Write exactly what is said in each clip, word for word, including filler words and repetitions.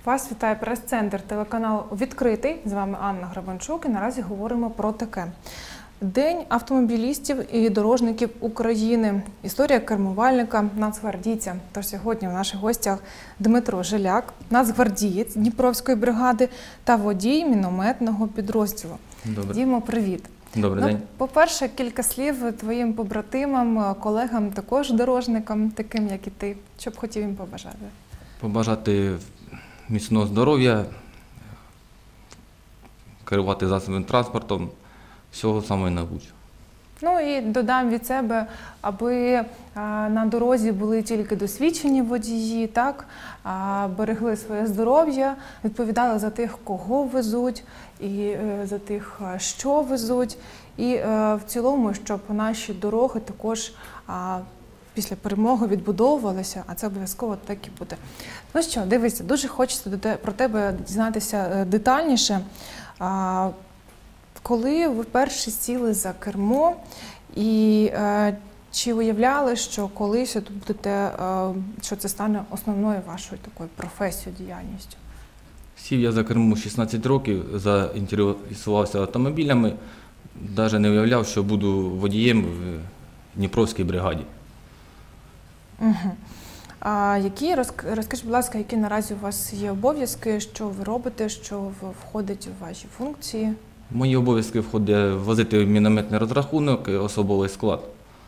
Вас вітає прес-центр телеканалу «Відкритий». З вами Анна Грабанчук і наразі говоримо про таке. День автомобілістів і дорожників України. Історія кермувальника, нацгвардійця. Тож сьогодні в наших гостях Дмитро Жиляк, нацгвардієць Дніпровської бригади та водій мінометного підрозділу. Добре. Дімо, привіт. Добрий ну, день. По-перше, кілька слів твоїм побратимам, колегам, також дорожникам, таким як і ти. Що б хотів їм побажати? Побажати міцного здоров'я, керувати засобним транспортом, всього самого найкращого. Ну і додам від себе, аби а, на дорозі були тільки досвідчені водії, так, а, берегли своє здоров'я, відповідали за тих, кого везуть, і е, за тих, що везуть. І е, в цілому, щоб наші дороги також а, після перемоги відбудовувалися, а це обов'язково так і буде. Ну що, дивися, дуже хочеться про тебе дізнатися детальніше. А, Коли ви вперше сіли за кермо, і е, чи уявляли, що колись от будете, е, що це стане основною вашою такою професією, діяльністю? Сів я за кермо шістнадцять років, заінтересувався автомобілями, навіть не уявляв, що буду водієм в Дніпровській бригаді. Угу. А які, розкажіть, будь ласка, які наразі у вас є обов'язки, що ви робите, що входить в ваші функції? В мої обов'язки входить возити мінометний розрахунок, особовий склад.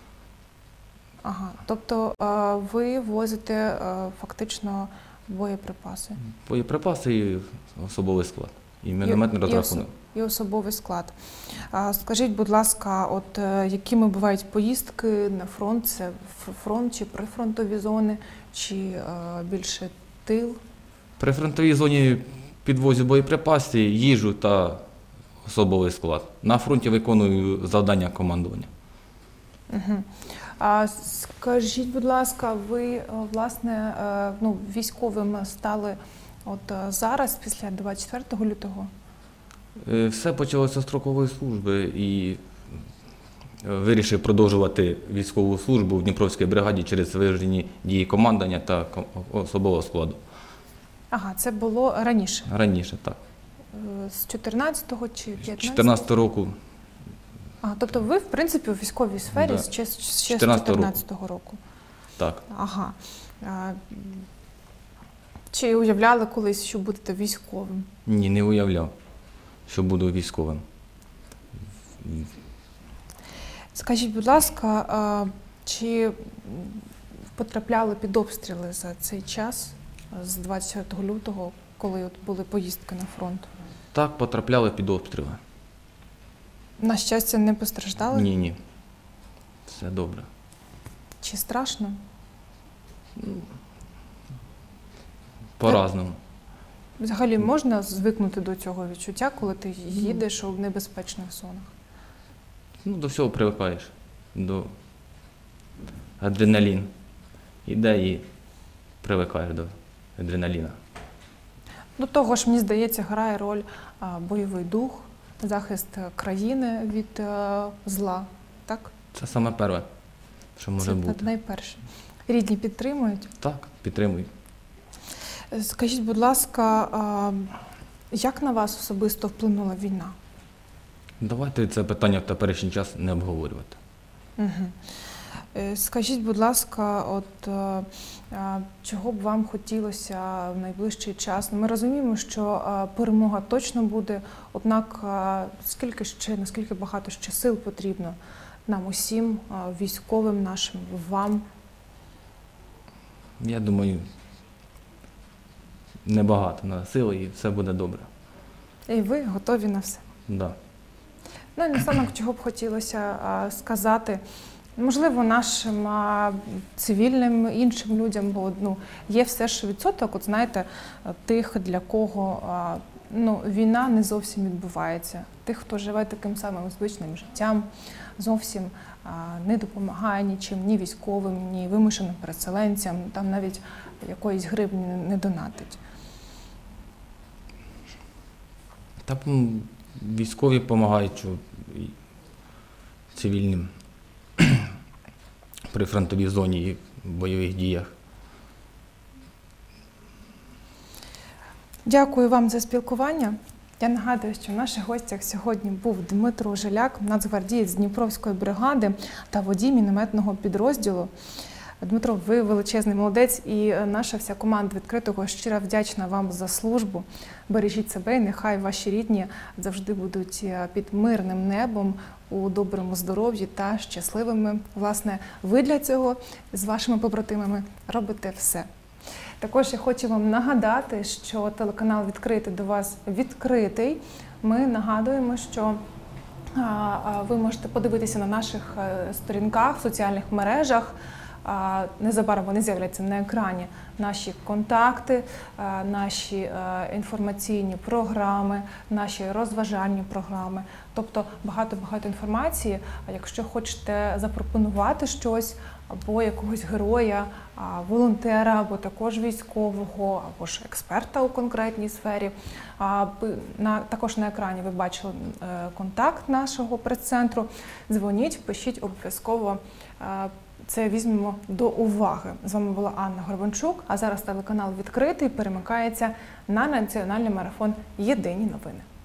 Ага, тобто ви возите фактично боєприпаси? Боєприпаси і особовий склад, і мінометний і, розрахунок. І, і особовий склад. А, скажіть, будь ласка, от якими бувають поїздки на фронт? Це фронт чи прифронтові зони, чи а, більше тил? При фронтовій зоні підвозю боєприпаси, їжу та особовий склад. На фронті виконую завдання командування. Угу. А скажіть, будь ласка, ви, власне, ну, військовим стали от зараз, після двадцять четвертого лютого? Все почалося з строкової служби і вирішив продовжувати військову службу в Дніпровській бригаді через виражені дії командування та особового складу. Ага, це було раніше? Раніше, так. З чотирнадцятого чи п'ятнадцятого? З чотирнадцятого року. Ага, тобто ви, в принципі, у військовій сфері Да. ще, ще з чотирнадцятого року? Так. Ага. А, чи уявляли колись, що будете військовим? Ні, не уявляв, що буду військовим. Скажіть, будь ласка, а, чи потрапляли під обстріли за цей час, з двадцять четвертого лютого, коли от були поїздки на фронт? Так, потрапляли під обстріли. На щастя, не постраждали? Ні, ні. Все добре. Чи страшно? По-разному. Взагалі можна звикнути до цього відчуття, коли ти їдеш у небезпечних зонах? Ну, до всього привикаєш. До адреналін. Іде і привикаєш до адреналіна. До того ж, мені здається, грає роль а, бойовий дух, захист країни від а, зла, так? Це саме перше, що може Це бути. найперше. Рідні підтримують? Так, підтримують. Скажіть, будь ласка, а, як на вас особисто вплинула війна? Давайте це питання в теперішній час не обговорювати. Угу. Скажіть, будь ласка, от а, чого б вам хотілося в найближчий час? Ми розуміємо, що а, перемога точно буде, однак а, скільки ще, наскільки багато ще сил потрібно нам усім, а, військовим нашим, вам? Я думаю, небагато на сили і все буде добре. І ви готові на все? Да. Ну і наостанок, чого б хотілося а, сказати, можливо, нашим а, цивільним, іншим людям, бо ну, є все ж відсоток, от знаєте, тих, для кого а, ну, війна не зовсім відбувається. Тих, хто живе таким самим звичним життям, зовсім а, не допомагає нічим, ні військовим, ні вимушеним переселенцям, там навіть якоїсь гривні не донатить. Та військові допомагають цивільним при фронтовій зоні і бойових діях. Дякую вам за спілкування. Я нагадую, що в наших гостях сьогодні був Дмитро Жиляк, нацгвардієць Дніпровської бригади та водій мінометного підрозділу. Дмитро, ви величезний молодець, і наша вся команда «Відкритого» щиро вдячна вам за службу. Бережіть себе, і нехай ваші рідні завжди будуть під мирним небом, у доброму здоров'ї та щасливими. Власне, ви для цього з вашими побратимами робите все. Також я хочу вам нагадати, що телеканал «Відкритий» до вас відкритий. Ми нагадуємо, що ви можете подивитися на наших сторінках в соціальних мережах. Незабаром вони з'являться на екрані. Наші контакти, наші інформаційні програми, наші розважальні програми. Тобто багато-багато інформації. А якщо хочете запропонувати щось, або якогось героя, волонтера, або також військового, або ж експерта у конкретній сфері, також на екрані ви бачили контакт нашого прес-центру. Дзвоніть, пишіть обов'язково. Це візьмемо до уваги. З вами була Анна Горбанчук, а зараз телеканал «Відкритий» перемикається на національний марафон «Єдині новини».